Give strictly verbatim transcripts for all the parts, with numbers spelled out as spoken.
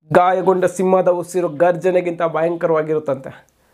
ಗಾಯಗೊಂಡ ಸಿಂಹದ ಉಸಿರು ಗರ್ಜನೆಗಿಂತ ಭಯಂಕರವಾಗಿರುತ್ತಂತೆ.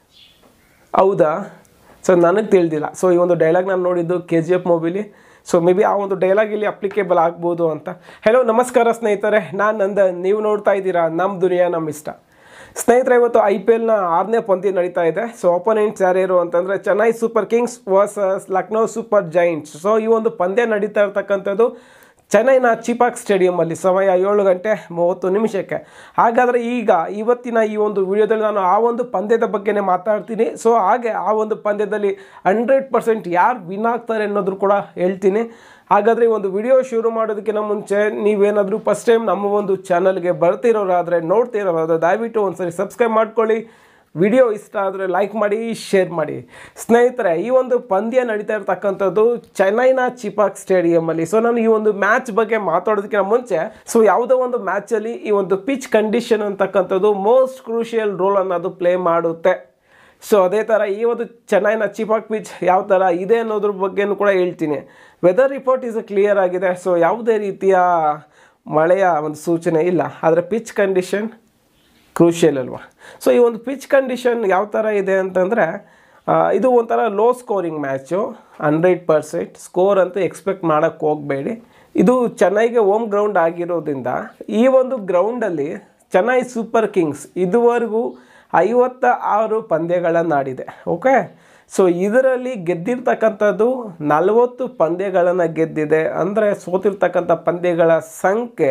ಹೌದಾ? ಸೊ ನನಗೆ ತಿಳಿದಿಲ್ಲ. ಸೊ ಈ ಒಂದು ಡೈಲಾಗ್ ನಾನು ನೋಡಿದ್ದು ಕೆ ಜಿ ಎಫ್ ಮೂವಿಲಿ. ಸೊ ಮೇ ಬಿ ಆ ಒಂದು ಡೈಲಾಗ್ ಇಲ್ಲಿ ಅಪ್ಲಿಕೇಬಲ್ ಆಗ್ಬೋದು ಅಂತ. ಹೆಲೋ ನಮಸ್ಕಾರ ಸ್ನೇಹಿತರೆ, ನಾನು ನಂದನ್, ನೀವು ನೋಡ್ತಾ ಇದ್ದೀರಾ ನಮ್ಮ ದುನಿಯಾ ನಮ್ಮ ಇಷ್ಟ. ಸ್ನೇಹಿತರೆ, ಇವತ್ತು ಐ ಪಿ ಎಲ್ನ ಆರನೇ ಪಂದ್ಯ ನಡೀತಾ ಇದೆ. ಸೊ ಅಪೋನೆಂಟ್ಸ್ ಯಾರ್ಯಾರು ಅಂತಂದರೆ Chennai Super Kings versus Lucknow Super Giants. So ಈ ಒಂದು ಪಂದ್ಯ ನಡೀತಾ ಇರ್ತಕ್ಕಂಥದ್ದು ಚೆನ್ನೈನ ಚಿಪಾಕ್ ಸ್ಟೇಡಿಯಮಲ್ಲಿ ಸಮಯ ಏಳು ಗಂಟೆ ಮೂವತ್ತು ನಿಮಿಷಕ್ಕೆ. ಹಾಗಾದರೆ ಈಗ ಇವತ್ತಿನ ಈ ಒಂದು ವಿಡಿಯೋದಲ್ಲಿ ನಾನು ಆ ಒಂದು ಪಂದ್ಯದ ಬಗ್ಗೆನೇ ಮಾತಾಡ್ತೀನಿ. ಸೊ ಹಾಗೆ ಆ ಒಂದು ಪಂದ್ಯದಲ್ಲಿ ಹಂಡ್ರೆಡ್ ಪರ್ಸೆಂಟ್ ಯಾರು ವಿನ್ ಆಗ್ತಾರೆ ಅನ್ನೋದ್ರು ಕೂಡ ಹೇಳ್ತೀನಿ. ಹಾಗಾದರೆ ಈ ಒಂದು ವಿಡಿಯೋ ಶುರು ಮಾಡೋದಕ್ಕಿಂತ ಮುಂಚೆ ನೀವೇನಾದರೂ ಫಸ್ಟ್ ಟೈಮ್ ನಮ್ಮ ಒಂದು ಚಾನಲ್ಗೆ ಬರ್ತಿರೋರಾದರೆ ನೋಡ್ತಿರೋರಾದರೆ ದಯವಿಟ್ಟು ಒಂದ್ಸರಿ ಸಬ್ಸ್ಕ್ರೈಬ್ ಮಾಡ್ಕೊಳ್ಳಿ. ವಿಡಿಯೋ ಇಷ್ಟ ಆದರೆ ಲೈಕ್ ಮಾಡಿ, ಶೇರ್ ಮಾಡಿ. ಸ್ನೇಹಿತರೆ, ಈ ಒಂದು ಪಂದ್ಯ ನಡೀತಾ ಇರ್ತಕ್ಕಂಥದ್ದು ಚೆನ್ನೈನ ಚಿಪಾಕ್ ಸ್ಟೇಡಿಯಮಲ್ಲಿ. ಸೊ ನಾನು ಈ ಒಂದು ಮ್ಯಾಚ್ ಬಗ್ಗೆ ಮಾತಾಡೋದಕ್ಕಿಂತ ಮುಂಚೆ ಸೊ ಯಾವುದೋ ಒಂದು ಮ್ಯಾಚಲ್ಲಿ ಈ ಒಂದು ಪಿಚ್ ಕಂಡೀಷನ್ ಅಂತಕ್ಕಂಥದ್ದು ಮೋಸ್ಟ್ ಕ್ರೂಷಿಯಲ್ ರೋಲ್ ಅನ್ನೋದು ಪ್ಲೇ ಮಾಡುತ್ತೆ. ಸೊ ಅದೇ ಥರ ಈ ಒಂದು ಚೆನ್ನೈನ ಚಿಪಾಕ್ ಪಿಚ್ ಯಾವ ಥರ ಇದೆ ಅನ್ನೋದ್ರ ಬಗ್ಗೆನೂ ಕೂಡ ಹೇಳ್ತೀನಿ. ವೆದರ್ ರಿಪೋರ್ಟ್ ಈಸ್ ಕ್ಲಿಯರ್ ಆಗಿದೆ. ಸೊ ಯಾವುದೇ ರೀತಿಯ ಮಳೆಯ ಒಂದು ಸೂಚನೆ ಇಲ್ಲ. ಆದರೆ ಪಿಚ್ ಕಂಡೀಷನ್ ಕ್ರೂಷಿಯಲ್ ಅಲ್ವಾ. ಸೊ ಈ ಒಂದು ಪಿಚ್ ಕಂಡೀಷನ್ ಯಾವ ಥರ ಇದೆ ಅಂತಂದರೆ ಇದು ಒಂಥರ low scoring match. Hundred percent score ಅಂತೂ ಎಕ್ಸ್ಪೆಕ್ಟ್ ಮಾಡೋಕ್ಕೆ ಹೋಗಬೇಡಿ. ಇದು ಚೆನ್ನೈಗೆ ಹೋಮ್ ಗ್ರೌಂಡ್ ಆಗಿರೋದ್ರಿಂದ ಈ ಒಂದು ಗ್ರೌಂಡಲ್ಲಿ ಚೆನ್ನೈ ಸೂಪರ್ ಕಿಂಗ್ಸ್ ಇದುವರೆಗೂ ಐವತ್ತ ಆರು ಪಂದ್ಯಗಳನ್ನು ಆಡಿದೆ. ಓಕೆ, ಸೊ ಇದರಲ್ಲಿ ಗೆದ್ದಿರ್ತಕ್ಕಂಥದ್ದು ನಲವತ್ತು ಪಂದ್ಯಗಳನ್ನು ಗೆದ್ದಿದೆ. ಅಂದರೆ ಸೋತಿರ್ತಕ್ಕಂಥ ಪಂದ್ಯಗಳ ಸಂಖ್ಯೆ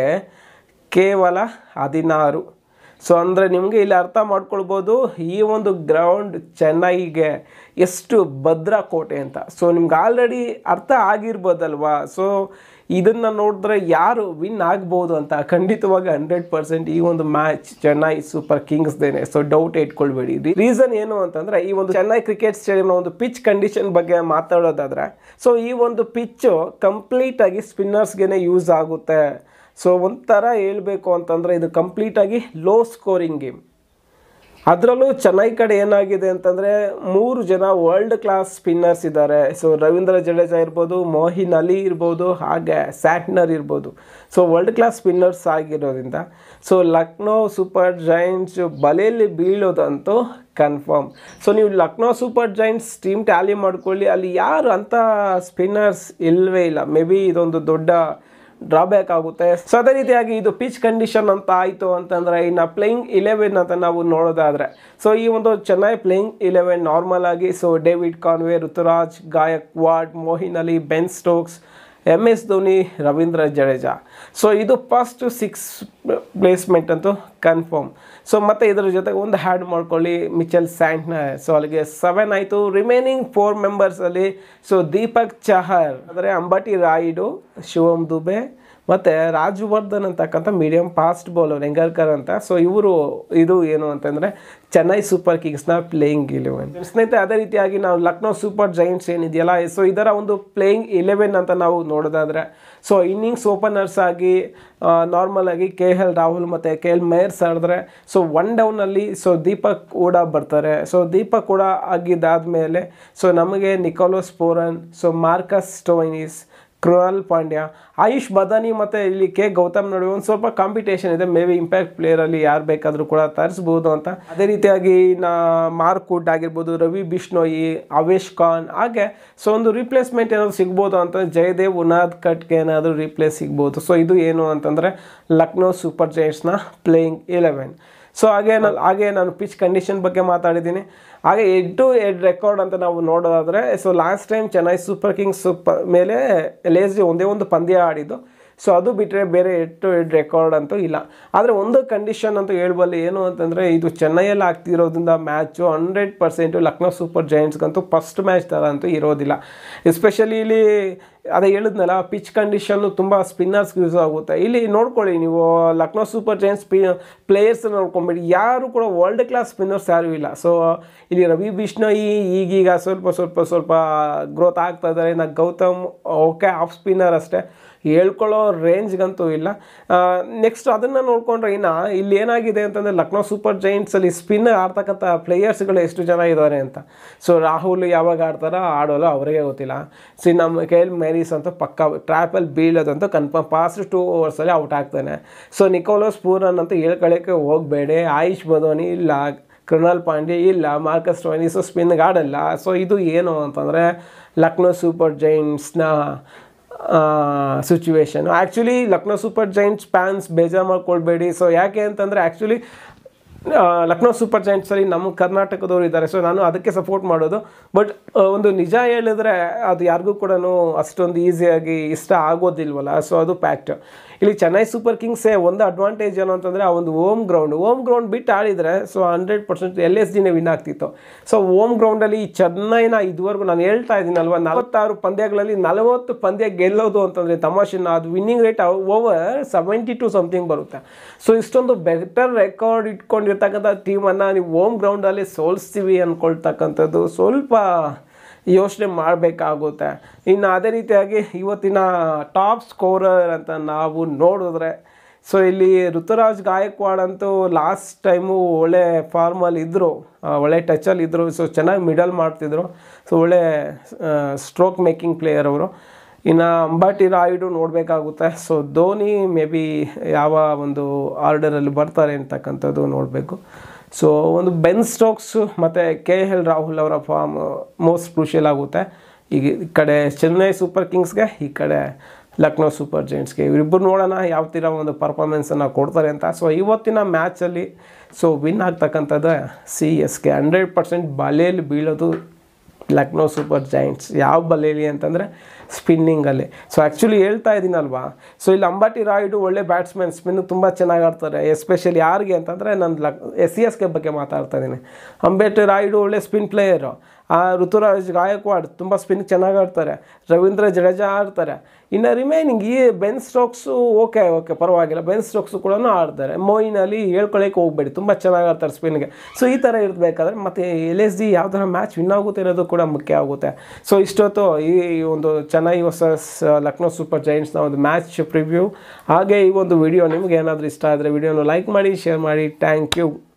ಕೇವಲ ಹದಿನಾರು. ಸೊ ಅಂದರೆ ನಿಮಗೆ ಇಲ್ಲಿ ಅರ್ಥ ಮಾಡ್ಕೊಳ್ಬೋದು ಈ ಒಂದು ಗ್ರೌಂಡ್ ಚೆನ್ನೈಗೆ ಎಷ್ಟು ಭದ್ರಕೋಟೆ ಅಂತ. ಸೊ ನಿಮ್ಗೆ ಆಲ್ರೆಡಿ ಅರ್ಥ ಆಗಿರ್ಬೋದಲ್ವಾ. ಸೊ ಇದನ್ನು ನೋಡಿದ್ರೆ ಯಾರು ವಿನ್ ಆಗ್ಬೋದು ಅಂತ ಖಂಡಿತವಾಗಿ ಹಂಡ್ರೆಡ್ ಪರ್ಸೆಂಟ್ ಈ ಒಂದು ಮ್ಯಾಚ್ ಚೆನ್ನೈ ಸೂಪರ್ ಕಿಂಗ್ಸ್ದೇನೆ. ಸೊ ಡೌಟ್ ಇಟ್ಕೊಳ್ಬೇಡಿ. ರೀಸನ್ ಏನು ಅಂತಂದರೆ ಈ ಒಂದು ಚೆನ್ನೈ ಕ್ರಿಕೆಟ್ ಸ್ಟೇಡಿಯಂನ ಒಂದು ಪಿಚ್ ಕಂಡೀಷನ್ ಬಗ್ಗೆ ಮಾತಾಡೋದಾದರೆ ಸೊ ಈ ಒಂದು ಪಿಚ್ಚು ಕಂಪ್ಲೀಟಾಗಿ ಸ್ಪಿನ್ನರ್ಸ್ಗೆ ಯೂಸ್ ಆಗುತ್ತೆ. ಸೊ ಒಂಥರ ಹೇಳಬೇಕು ಅಂತಂದರೆ ಇದು ಕಂಪ್ಲೀಟಾಗಿ ಲೋ ಸ್ಕೋರಿಂಗ್ ಗೇಮ್. ಅದರಲ್ಲೂ ಚೆನ್ನೈ ಕಡೆ ಏನಾಗಿದೆ ಅಂತಂದರೆ ಮೂರು ಜನ ವರ್ಲ್ಡ್ ಕ್ಲಾಸ್ ಸ್ಪಿನ್ನರ್ಸ್ ಇದ್ದಾರೆ. ಸೊ ರವೀಂದ್ರ ಜಡೇಜಾ ಇರ್ಬೋದು, ಮೋಹಿನ್ ಅಲಿ ಇರ್ಬೋದು, ಹಾಗೆ ಸ್ಯಾಟ್ನರ್ ಇರ್ಬೋದು. ಸೊ ವರ್ಲ್ಡ್ ಕ್ಲಾಸ್ ಸ್ಪಿನ್ನರ್ಸ್ ಆಗಿರೋದ್ರಿಂದ ಸೊ ಲಕ್ನೋ ಸೂಪರ್ ಜೈಂಟ್ಸ್ ಬಲೆಯಲ್ಲಿ ಬೀಳೋದಂತೂ ಕನ್ಫರ್ಮ್. ಸೊ ನೀವು Lucknow Super Giants team tally ಮಾಡ್ಕೊಳ್ಳಿ, ಅಲ್ಲಿ ಯಾರು ಅಂಥ ಸ್ಪಿನ್ನರ್ಸ್ ಇಲ್ಲವೇ ಇಲ್ಲ. ಮೇ ಬಿ ಇದೊಂದು ದೊಡ್ಡ ಡ್ರಾಬ್ಯಾಕ್ ಆಗುತ್ತೆ. ಸೊ ಅದೇ ರೀತಿಯಾಗಿ ಇದು ಪಿಚ್ ಕಂಡೀಷನ್ ಅಂತ ಆಯಿತು ಅಂತಂದರೆ ಇನ್ನು ಪ್ಲೇಯಿಂಗ್ ಇಲೆವೆನ್ ಅಂತ ನಾವು ನೋಡೋದಾದರೆ ಸೊ ಈ ಒಂದು ಚೆನ್ನೈ ಪ್ಲೇಯಿಂಗ್ ಇಲೆವೆನ್ ನಾರ್ಮಲ್ ಆಗಿ so David Conway, Ruturaj Gaikwad, Moeen Ali, Ben Stokes, M S Dhoni, Ravindra Jadeja. So ಇದು ಫಸ್ಟ್ ಸಿಕ್ಸ್ ಪ್ಲೇಸ್ಮೆಂಟ್ ಅಂತೂ ಕನ್ಫರ್ಮ್. ಸೊ ಮತ್ತು ಇದರ ಜೊತೆಗೆ ಒಂದು ಹ್ಯಾಡ್ ಮಾಡ್ಕೊಳ್ಳಿ ಮಿಚೆಲ್ ಸ್ಯಾಂಟ್ನರ್. ಸೊ ಅಲ್ಲಿಗೆ ಸೆವೆನ್ ಆಯಿತು. ರಿಮೈನಿಂಗ್ ಫೋರ್ ಮೆಂಬರ್ಸಲ್ಲಿ ಸೊ ದೀಪಕ್ ಚಹರ್, ಅಂದರೆ ಅಂಬಟಿ ರಾಯುಡು, ಶಿವಮ್ ದುಬೆ ಮತ್ತು ರಾಜವರ್ಧನ್ ಅಂತಕ್ಕಂಥ ಮೀಡಿಯಂ ಫಾಸ್ಟ್ ಬೌಲರ್ ಹೆಂಗರ್ಕರ್ ಅಂತ. ಸೊ ಇವರು ಇದು ಏನು ಅಂತಂದರೆ ಚೆನ್ನೈ ಸೂಪರ್ ಕಿಂಗ್ಸ್ನ ಪ್ಲೇಯಿಂಗ್ ಇಲೆವೆನ್. ಸ್ನೇಹಿತರೆ, ಅದೇ ರೀತಿಯಾಗಿ ನಾವು ಲಕ್ನೋ ಸೂಪರ್ ಜೈಂಟ್ಸ್ ಏನಿದೆಯಲ್ಲ ಸೊ ಇದರ ಒಂದು ಪ್ಲೇಯಿಂಗ್ ಇಲೆವೆನ್ ಅಂತ ನಾವು ನೋಡೋದಾದರೆ ಸೊ ಇನ್ನಿಂಗ್ಸ್ ಓಪನರ್ಸ್ ಆಗಿ ನಾರ್ಮಲ್ ಆಗಿ ಕೆ ಎಲ್ ರಾಹುಲ್ ಮತ್ತು ಕೆ ಎಲ್ ಮೇಯರ್ಸ್ ಆಡಿದ್ರೆ ಸೊ ಒನ್ ಡೌನಲ್ಲಿ ಸೊ ದೀಪಕ್ ಕೂಡ ಬರ್ತಾರೆ. ಸೊ ದೀಪಕ್ ಕೂಡ ಆಗಿದ್ದಾದಮೇಲೆ ಸೊ ನಮಗೆ Nicholas Pooran, so Marcus Stoinis, Krunal Pandya, Ayush Badoni ಮತ್ತು ಇಲ್ಲಿ ಕೆ ಗೌತಮ್ ನಡುವೆ ಒಂದು ಸ್ವಲ್ಪ ಕಾಂಪಿಟೇಷನ್ ಇದೆ. ಮೇ ಬಿ ಇಂಪ್ಯಾಕ್ಟ್ ಪ್ಲೇಯರಲ್ಲಿ ಯಾರು ಬೇಕಾದರೂ ಕೂಡ ತರಿಸ್ಬೋದು ಅಂತ. ಅದೇ ರೀತಿಯಾಗಿ ನಾ ಮಾರ್ಕ್ ವುಡ್ ಆಗಿರ್ಬೋದು, ರವಿ ಬಿಷ್ಣೋಯಿ, ಅವೇಶ್ ಖಾನ್, ಹಾಗೆ ಸೊ ಒಂದು ರಿಪ್ಲೇಸ್ಮೆಂಟ್ ಏನಾದರೂ ಸಿಗ್ಬೋದು ಅಂತ ಜಯದೇವ್ ಉನಾದ್ ಕಟ್ಗೆ ಏನಾದರೂ ರಿಪ್ಲೇಸ್ ಸಿಗ್ಬೋದು. ಸೊ ಇದು ಏನು ಅಂತಂದರೆ ಲಕ್ನೋ ಸೂಪರ್ ಜೈಂಟ್ಸ್ನ ಪ್ಲೇಯಿಂಗ್ ಇಲೆವೆನ್. ಸೊ ಹಾಗೆ ನಾನು ಹಾಗೆ ನಾನು ಪಿಚ್ ಕಂಡೀಷನ್ ಬಗ್ಗೆ ಮಾತಾಡಿದ್ದೀನಿ. ಹಾಗೆ ಎಡ್ ಟು ಎಡ್ ರೆಕಾರ್ಡ್ ಅಂತ ನಾವು ನೋಡೋದಾದರೆ so last time Chennai Super Kings ಪ ಮೇಲೆ ಲೇಸ್ಡಿ ಒಂದೇ ಒಂದು ಪಂದ್ಯ ಆಡಿದ್ದು. ಸೊ ಅದು ಬಿಟ್ಟರೆ ಬೇರೆ ಎಡ್ ಟು ಎಡ್ ರೆಕಾರ್ಡ್ ಅಂತೂ ಇಲ್ಲ. ಆದರೆ ಒಂದು ಕಂಡೀಷನ್ ಅಂತೂ ಹೇಳ್ಬಲ್ಲಿ ಏನು ಅಂತಂದರೆ ಇದು ಚೆನ್ನೈಯಲ್ಲಿ ಆಗ್ತಿರೋದ್ರಿಂದ match hundred percent Lucknow Super ಜೈಂಟ್ಸ್ಗಂತೂ ಫಸ್ಟ್ ಮ್ಯಾಚ್ ಥರ ಅಂತೂ ಇರೋದಿಲ್ಲ. ಎಸ್ಪೆಷಲಿ ಇಲ್ಲಿ ಅದೇ ಹೇಳಿದ್ನಲ್ಲ ಪಿಚ್ ಕಂಡೀಷನ್ನು ತುಂಬ ಸ್ಪಿನ್ನರ್ಸ್ಗೆ ಯೂಸ್ ಆಗುತ್ತೆ. ಇಲ್ಲಿ ನೋಡ್ಕೊಳ್ಳಿ ನೀವು ಲಕ್ನೋ ಸೂಪರ್ ಜೈಂಟ್ಸ್ ಪಿ ಪ್ಲೇಯರ್ಸ್ ನೋಡ್ಕೊಂಬಿಡಿ, ಯಾರು ಕೂಡ ವರ್ಲ್ಡ್ ಕ್ಲಾಸ್ ಸ್ಪಿನ್ನರ್ಸ್ ಯಾರೂ ಇಲ್ಲ. ಸೊ ಇಲ್ಲಿ ರವಿ ಬಿಷ್ಣೋಯಿ ಈಗೀಗ ಸ್ವಲ್ಪ ಸ್ವಲ್ಪ ಸ್ವಲ್ಪ ಗ್ರೋತ್ ಆಗ್ತಾ ಇದ್ದಾರೆ. ಇನ್ನು ಗೌತಮ್ ಓಕೆ ಆಫ್ ಸ್ಪಿನ್ನರ್ ಅಷ್ಟೇ, ಹೇಳ್ಕೊಳ್ಳೋ ರೇಂಜ್ಗಂತೂ ಇಲ್ಲ. ನೆಕ್ಸ್ಟ್ ಅದನ್ನು ನೋಡಿಕೊಂಡ್ರೆ ಇನ್ನು ಇಲ್ಲಿ ಏನಾಗಿದೆ ಅಂತಂದರೆ ಲಕ್ನೋ ಸೂಪರ್ ಜೈಂಟ್ಸಲ್ಲಿ ಸ್ಪಿನ್ ಆಡ್ತಕ್ಕಂಥ ಪ್ಲೇಯರ್ಸ್ಗಳು ಎಷ್ಟು ಜನ ಇದ್ದಾರೆ ಅಂತ. ಸೊ ರಾಹುಲ್ ಯಾವಾಗ ಆಡ್ತಾರೋ ಆಡೋಲ್ಲ ಅವರಿಗೆ ಗೊತ್ತಿಲ್ಲ. ಸಿ ನಮ್ಮ ಕೆ ಎಲ್ ಹ್ಯಾರಿಸ್ ಅಂತೂ ಪಕ್ಕ ಟ್ರ್ಯಾಪಲ್ಲಿ ಬೀಳೋದಂತೂ ಕನ್ಫರ್ಮ್. ಪಾಸ್ಟ್ ಟೂ ಓವರ್ಸಲ್ಲಿ ಔಟ್ ಆಗ್ತಾನೆ. ಸೊ ನಿಕೋಲಸ್ ಪೂರನ್ ಅಂತೂ ಹೇಳ್ಕೊಳ್ಳೋಕ್ಕೆ ಹೋಗಬೇಡಿ. ಆಯುಷ್ ಬದೋನಿ ಇಲ್ಲ, ಕೃಣಾಲ್ ಪಾಂಡ್ಯ ಇಲ್ಲ, ಮಾರ್ಕಸ್ ಸ್ಟೋಯಿನಿಸ್ ಸ್ಪಿನ್ಗೆ ಆಡಲ್ಲ. ಸೊ ಇದು ಏನು ಅಂತಂದರೆ ಲಕ್ನೋ ಸೂಪರ್ ಜೈಂಟ್ಸ್ನ situation. Actually Lucknow Super Giants fans ಬೇಜಾರು ಮಾಡ್ಕೊಳ್ಬೇಡಿ. ಸೊ ಯಾಕೆ ಅಂತಂದರೆ ಆ್ಯಕ್ಚುಲಿ ಲಕ್ನೋ ಸೂಪರ್ ಜೈಂಟ್ಸಲ್ಲಿ ನಮ್ಮ ಕರ್ನಾಟಕದವ್ರು ಇದ್ದಾರೆ. ಸೊ ನಾನು ಅದಕ್ಕೆ ಸಪೋರ್ಟ್ ಮಾಡೋದು. ಬಟ್ ಒಂದು ನಿಜ ಹೇಳಿದ್ರೆ ಅದು ಯಾರಿಗೂ ಕೂಡ ಅಷ್ಟೊಂದು ಈಸಿಯಾಗಿ ಇಷ್ಟ ಆಗೋದಿಲ್ವಲ್ಲ. ಸೊ ಅದು ಫ್ಯಾಕ್ಟ್. ಇಲ್ಲಿ ಚೆನ್ನೈ ಸೂಪರ್ ಕಿಂಗ್ಸೇ ಒಂದು ಅಡ್ವಾಂಟೇಜ್ ಏನು ಅಂತಂದರೆ ಆ ಒಂದು ಓಮ್ ಗ್ರೌಂಡ್ ಓಮ್ ಗ್ರೌಂಡ್ ಬಿಟ್ಟು ಆಡಿದರೆ so hundred percent L S ಡಿನೇ ವಿನ್ ಆಗ್ತಿತ್ತು. ಸೊ ಓಮ್ ಗ್ರೌಂಡಲ್ಲಿ ಚೆನ್ನೈನ ಇದುವರೆಗೂ ನಾನು ಹೇಳ್ತಾ ಇದ್ದೀನಲ್ವ, ನಲವತ್ತಾರು ಪಂದ್ಯಗಳಲ್ಲಿ ನಲವತ್ತು ಪಂದ್ಯ ಗೆಲ್ಲೋದು ಅಂತಂದರೆ ತಮಾಷೆನ, ಅದು winning rate over seventy two something ಬರುತ್ತೆ. ಸೊ ಇಷ್ಟೊಂದು ಬೆಟರ್ ರೆಕಾರ್ಡ್ ಇಟ್ಕೊಂಡಿರ್ತಕ್ಕಂಥ ಟೀಮನ್ನು ನೀವು ಓಮ್ ಗ್ರೌಂಡಲ್ಲಿ ಸೋಲಿಸ್ತೀವಿ ಅಂದ್ಕೊಳ್ತಕ್ಕಂಥದ್ದು ಸ್ವಲ್ಪ ಯೋಚನೆ ಮಾಡಬೇಕಾಗುತ್ತೆ. ಇನ್ನು ಅದೇ ರೀತಿಯಾಗಿ ಇವತ್ತಿನ ಟಾಪ್ ಸ್ಕೋರರ್ ಅಂತ ನಾವು ನೋಡಿದ್ರೆ ಸೊ ಇಲ್ಲಿ ಋತುರಾಜ್ ಗಾಯಕ್ವಾಡ್ ಅಂತೂ ಲಾಸ್ಟ್ ಟೈಮು ಒಳ್ಳೆ ಫಾರ್ಮಲ್ಲಿ ಇದ್ದರು, ಒಳ್ಳೆ ಟಚಲ್ಲಿ ಇದ್ದರು. ಸೊ ಚೆನ್ನಾಗಿ ಮಿಡಲ್ ಮಾಡ್ತಿದ್ರು. ಸೊ ಒಳ್ಳೆ ಸ್ಟ್ರೋಕ್ ಮೇಕಿಂಗ್ ಪ್ಲೇಯರ್ ಅವರು. ಇನ್ನು ಅಂಬಾಟಿ ರಾಯುಡು ನೋಡಬೇಕಾಗುತ್ತೆ. ಸೊ ಧೋನಿ ಮೇ ಬಿ ಯಾವ ಒಂದು ಆರ್ಡರಲ್ಲಿ ಬರ್ತಾರೆ ಅಂತಕ್ಕಂಥದ್ದು ನೋಡಬೇಕು. ಸೊ ಒಂದು ಬೆನ್ ಸ್ಟೋಕ್ಸು ಮತ್ತು ಕೆ ಎಲ್ ರಾಹುಲ್ ಅವರ ಫಾರ್ಮ್ ಮೋಸ್ಟ್ ಕ್ರೂಷಿಯಲ್ ಆಗುತ್ತೆ. ಈಗ ಈ ಕಡೆ ಚೆನ್ನೈ ಸೂಪರ್ ಕಿಂಗ್ಸ್ಗೆ, ಈ ಕಡೆ ಲಕ್ನೋ ಸೂಪರ್ ಜೈಂಟ್ಸ್ಗೆ. ಇವರಿಬ್ಬರು ನೋಡೋಣ ಯಾವ ಥರ ಒಂದು ಪರ್ಫಾರ್ಮೆನ್ಸನ್ನು ಕೊಡ್ತಾರೆ ಅಂತ. ಸೊ ಇವತ್ತಿನ ಮ್ಯಾಚಲ್ಲಿ ಸೊ ವಿನ್ ಆಗ್ತಕ್ಕಂಥದ್ದು C S K. Hundred percent ಬಲೆಯಲ್ಲಿ ಬೀಳೋದು ಲಕ್ನೋ ಸೂಪರ್ ಜೈಂಟ್ಸ್. ಯಾವ ಬಲೆಯಲ್ಲಿ ಅಂತಂದರೆ ಸ್ಪಿನ್ನಿಂಗಲ್ಲಿ. ಸೊ ಆ್ಯಕ್ಚುಲಿ ಹೇಳ್ತಾ ಇದ್ದೀನಲ್ವಾ, ಸೊ ಇಲ್ಲಿ ಅಂಬಾಟಿ ರಾಯುಡು ಒಳ್ಳೆ ಬ್ಯಾಟ್ಸ್ಮನ್, ಸ್ಪಿನ್ನಿಗೆ ತುಂಬ ಚೆನ್ನಾಗಿ ಆಡ್ತಾರೆ. ಎಸ್ಪೆಷಲಿ ಯಾರಿಗೆ ಅಂತಂದರೆ ನಾನು ಲಕ್ ಎಸ್ ಸಿ ಎಸ್ ಕೆ ಬಗ್ಗೆ ಮಾತಾಡ್ತಾ ಇದ್ದೀನಿ. ಅಂಬಾಟಿ ರಾಯುಡು ಒಳ್ಳೆ ಸ್ಪಿನ್ ಪ್ಲೇಯರು. ಆ ಋತುರಾಜ್ ಗಾಯಕ್ವಾಡ್ ತುಂಬ ಸ್ಪಿನ್ ಚೆನ್ನಾಗಿ ಆಡ್ತಾರೆ. ರವೀಂದ್ರ ಜಡೇಜಾ ಆಡ್ತಾರೆ. ಇನ್ನು ರಿಮೈನಿಂಗ್ ಈ ಬೆನ್ ಸ್ಟೋಕ್ಸು ಓಕೆ ಓಕೆ ಪರವಾಗಿಲ್ಲ, ಬೆನ್ ಸ್ಟೋಕ್ಸು ಕೂಡ ಆಡ್ತಾರೆ. ಮೊಯಿನ್ ಅಲಿ ಹೇಳ್ಕೊಳ್ಳೋಕೆ ಹೋಗಬೇಡಿ, ತುಂಬ ಚೆನ್ನಾಗಿ ಆಡ್ತಾರೆ ಸ್ಪಿನ್ಗೆ. ಸೊ ಈ ಥರ ಇರಬೇಕಾದ್ರೆ ಮತ್ತು ಎಲ್ ಎಸ್ ಡಿ ಯಾವ ಥರ ಮ್ಯಾಚ್ ವಿನ್ ಆಗುತ್ತೆ ಅನ್ನೋದು ಕೂಡ ಮುಖ್ಯ ಆಗುತ್ತೆ. ಸೊ ಇಷ್ಟೊತ್ತು ಈ ಒಂದು ಚೆನ್ನೈ ವರ್ಸಸ್ ಲಕ್ನೋ ಸೂಪರ್ ಜೈಂಟ್ಸ್ನ ಒಂದು ಮ್ಯಾಚ್ ಪ್ರಿವ್ಯೂ. ಹಾಗೆ ಈ ಒಂದು ವಿಡಿಯೋ ನಿಮ್ಗೆ ಏನಾದರೂ ಇಷ್ಟ ಆದರೆ ವಿಡಿಯೋನ ಲೈಕ್ ಮಾಡಿ, ಶೇರ್ ಮಾಡಿ. Thank you.